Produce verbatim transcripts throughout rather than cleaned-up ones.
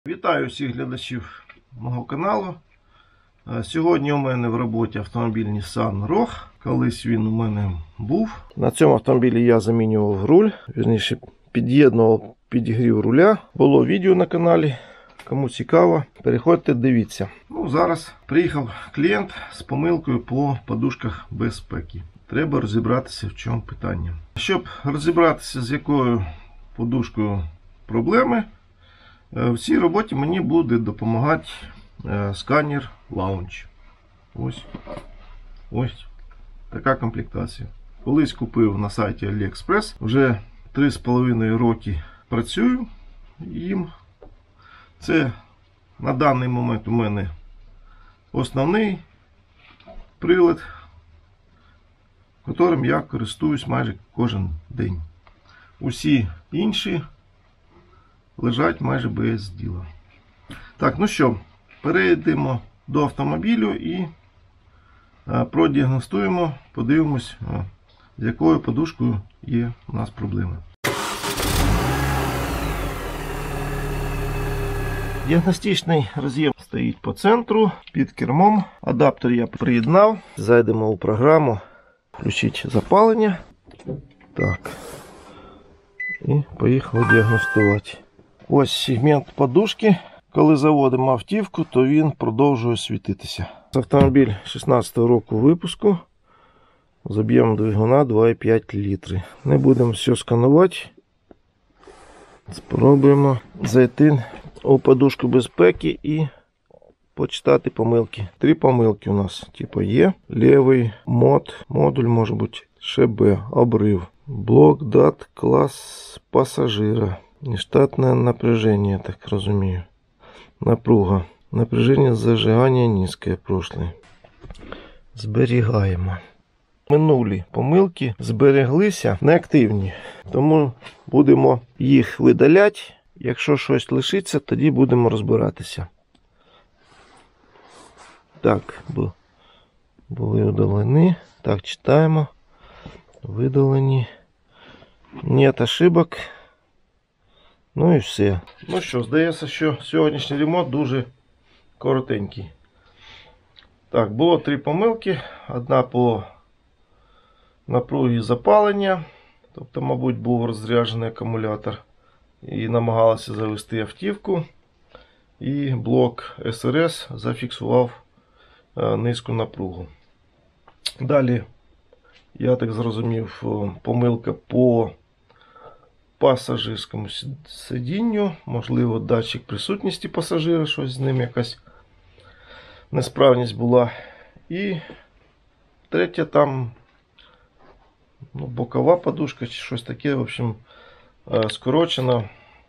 Вітаю всіх глядачів мого каналу. Сьогодні у мене в роботі автомобіль Nissan Rogue. Колись він у мене був. На цьому автомобілі я замінював руль, вірніше під'єднував підігрів руля. Було відео на каналі. Кому цікаво, переходьте, дивіться. Ну, зараз приїхав клієнт з помилкою по подушках безпеки. Треба розібратися, в чому питання. Щоб розібратися, з якою подушкою проблеми, в цій роботі мені буде допомагати сканер Launch. Ось. Ось така комплектація. Колись купив на сайті AliExpress. Вже три з половиною роки працюю їм. Це на даний момент у мене основний прилад, яким я користуюсь майже кожен день. Усі інші лежать майже без діла. Так, ну що, перейдемо до автомобілю і продіагностуємо, подивимось, з якою подушкою є у нас проблема. Діагностичний роз'єм стоїть по центру, під кермом. Адаптер я приєднав. Зайдемо у програму, включити запалення. Так. І поїхали діагностувати. Ось сегмент подушки. Коли заводимо автівку, то він продовжує світитися. Автомобіль шістнадцятого року випуску. З об'ємом двигуна два і п'ять літри. Не будемо все сканувати. Спробуємо зайти у подушку безпеки і почитати помилки. Три помилки у нас типу є. Лівий мод, модуль може бути ШБ, обрив. Блок дат, класс пассажира. Нештатное напряжение, так розумію. Напруга. Напряжение зажигання низьке, прошлое. Зберігаємо. Минулі помилки збереглися неактивні. Тому будемо їх видаляти. Якщо щось лишиться, тоді будемо розбиратися. Так, були удалені. Так, читаємо. Видалені. Нет ошибок. Ну і все. Ну що, здається, що сьогоднішній ремонт дуже коротенький. Так, було три помилки. Одна по напругі запалення. Тобто, мабуть, був розряджений акумулятор. І намагалися завести автівку. І блок ес ар ес зафіксував низьку напругу. Далі, я так зрозумів, помилка по пасажирському сидінню. Можливо, датчик присутності пасажира, щось з ним якась несправність була. І третя там ну, бокова подушка чи щось таке, в общем, скорочено.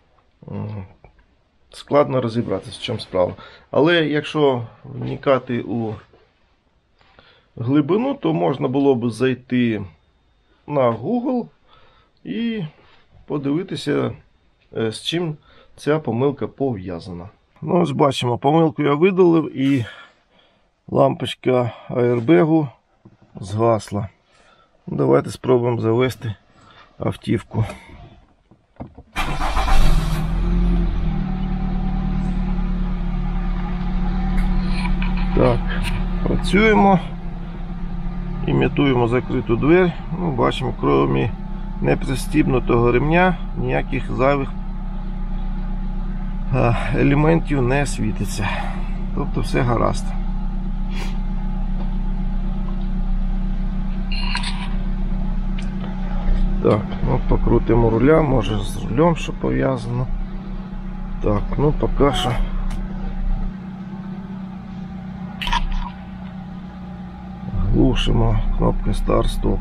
Складно розібратися, в чому справа. Але якщо вникати у глибину, то можна було б зайти на Google і подивитися, з чим ця помилка пов'язана. Ну, ось бачимо, помилку я видалив і лампочка аербегу згасла. Давайте спробуємо завести автівку. Так, працюємо. Імітуємо закриту двері. Ну, бачимо, крім непристібнутого ремня, ніяких зайвих елементів не світиться. Тобто все гаразд. Так, ну покрутимо руля, може з рулем що пов'язано. Так, ну поки що. Глушимо кнопкою старт-стоп.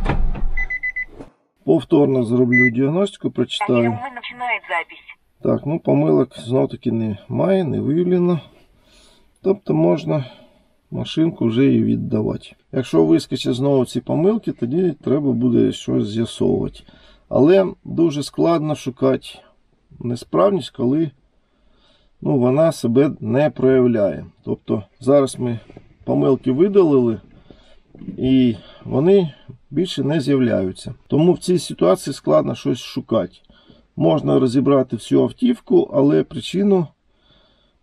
Повторно зроблю діагностику, прочитаю. Так, ну помилок знов таки немає, не виявлено. Тобто можна машинку вже і віддавати. Якщо вискочать знову ці помилки, тоді треба буде щось з'ясовувати. Але дуже складно шукати несправність, коли ну, вона себе не проявляє. Тобто зараз ми помилки видалили і вони більше не з'являються. Тому в цій ситуації складно щось шукати. Можна розібрати всю автівку, але причину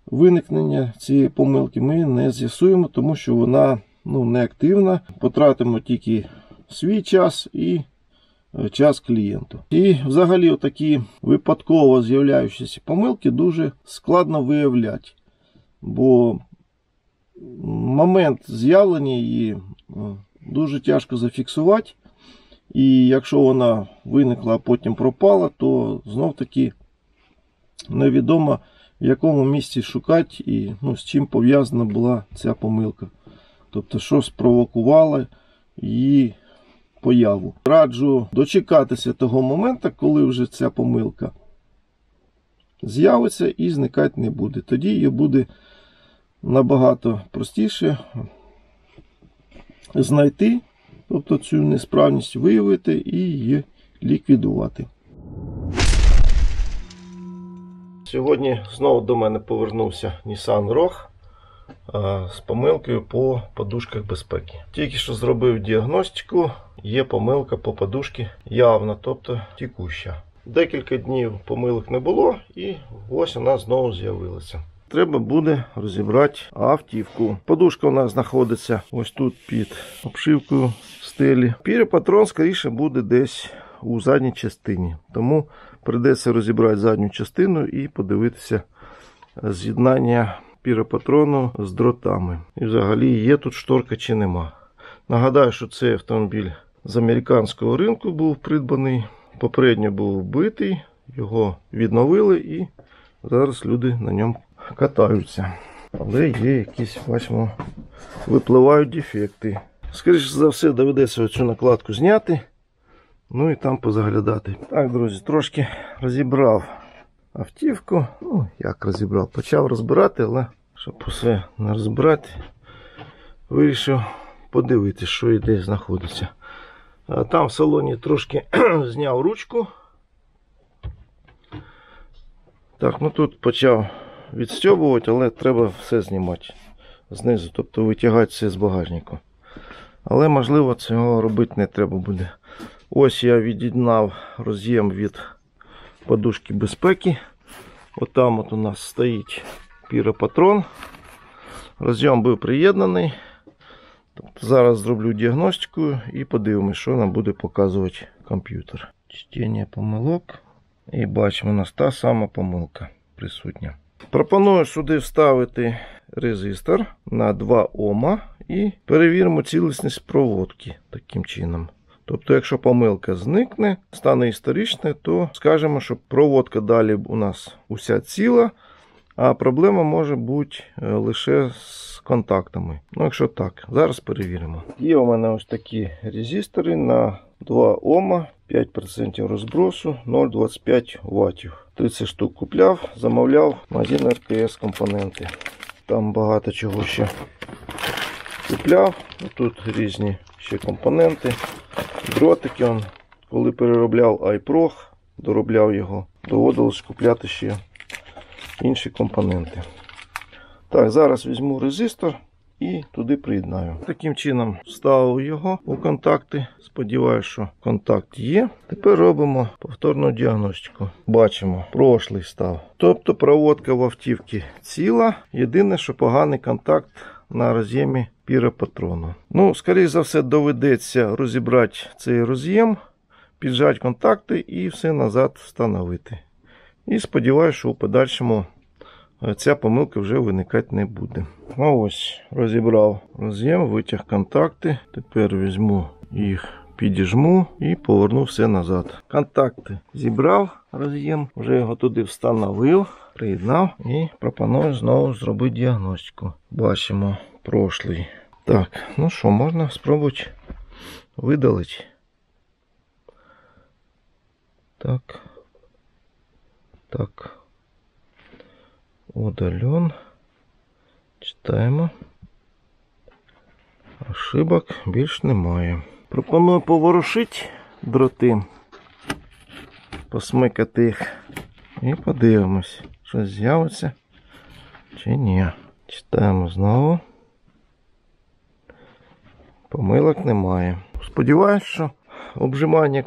виникнення цієї помилки ми не з'ясуємо, тому що вона ну, не активна. Потратимо тільки свій час і час клієнту. І взагалі такі випадково з'являючіся помилки дуже складно виявляти. Бо момент з'явлення її дуже тяжко зафіксувати. І якщо вона виникла, а потім пропала, то знов таки невідомо, в якому місці шукати і ну, з чим пов'язана була ця помилка. Тобто, що спровокувало її появу. Раджу дочекатися того моменту, коли вже ця помилка з'явиться і зникати не буде. Тоді її буде набагато простіше знайти, тобто цю несправність виявити і її ліквідувати. Сьогодні знову до мене повернувся Nissan Rogue з помилкою по подушках безпеки. Тільки що зробив діагностику, є помилка по подушці явна, тобто текуща. Декілька днів помилок не було і ось вона знову з'явилася. Треба буде розібрати автівку. Подушка у нас знаходиться ось тут під обшивкою стелі. Піропатрон, скоріше, буде десь у задній частині. Тому прийдеться розібрати задню частину і подивитися з'єднання піропатрону з дротами. І взагалі є тут шторка чи нема. Нагадаю, що цей автомобіль з американського ринку був придбаний. Попередньо був вбитий, його відновили і зараз люди на ньому катаються. Але є якісь, бачимо, випливають дефекти. Скоріше за все доведеться оцю накладку зняти, ну і там позаглядати. Так, друзі, трошки розібрав автівку. Ну, як розібрав? Почав розбирати, але щоб усе не розбирати, вирішив подивитися, що і де знаходиться. Там в салоні трошки зняв ручку. Так, ну тут почав відстьобувати, але треба все знімати знизу, тобто витягати все з багажнику. Але можливо цього робити не треба буде. Ось я від'єднав роз'єм від подушки безпеки. Отам от у нас стоїть піропатрон. Роз'єм був приєднаний. Тобто зараз зроблю діагностику і подивимось, що нам буде показувати комп'ютер. Чтення помилок. І бачимо, у нас та сама помилка присутня. Пропоную сюди вставити резистор на два ома і перевіримо цілісність проводки таким чином. Тобто, якщо помилка зникне, стане історичною, то скажемо, що проводка далі у нас уся ціла, а проблема може бути лише з контактами. Ну, якщо так, зараз перевіримо. Є у мене ось такі резистори на два ома, п'ять відсотків розбросу, нуль цілих двадцять п'ять ваттів. тридцять штук купляв, замовляв магазин ар те ес компоненти. Там багато чого ще купляв. Тут різні ще компоненти. Дротики, он, коли переробляв айпрог, доробляв його, доводилось купляти ще інші компоненти. Так, зараз візьму резистор і туди приєднаю. Таким чином вставив його у контакти. Сподіваюся, що контакт є. Тепер робимо повторну діагностику. Бачимо, прошлий став. Тобто проводка в автівці ціла. Єдине, що поганий контакт на роз'ємі піропатрону. Ну, скоріше за все, доведеться розібрати цей роз'єм, піджати контакти і все назад встановити. І сподіваюся, що у подальшому ця помилка вже виникати не буде. Ну ось, розібрав роз'єм, витяг контакти. Тепер візьму їх, підіжму і поверну все назад. Контакти зібрав роз'єм, вже його туди встановив, приєднав і пропоную знову зробити діагностику. Бачимо прошлий. Так, ну що, можна спробувати видалити. Так. Так. Удален. Читаємо. Ошибок більш немає. Пропоную поворушити дроти, посмикати їх і подивимось, що з'явиться чи ні. Читаємо знову. Помилок немає. Сподіваюсь, що обжимання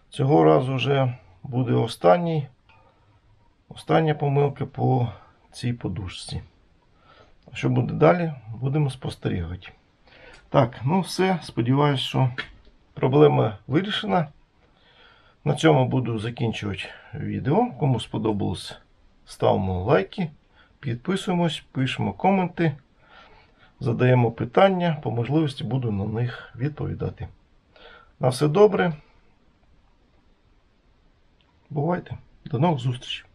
Цього разу вже буде останній, остання помилка по цій подушці. Що буде далі, будемо спостерігати. Так, ну все. Сподіваюсь, що проблема вирішена. На цьому буду закінчувати відео. Кому сподобалось, ставимо лайки, підписуємось, пишемо коменти, задаємо питання. По можливості буду на них відповідати. На все добре. Бувайте. До нових зустрічей.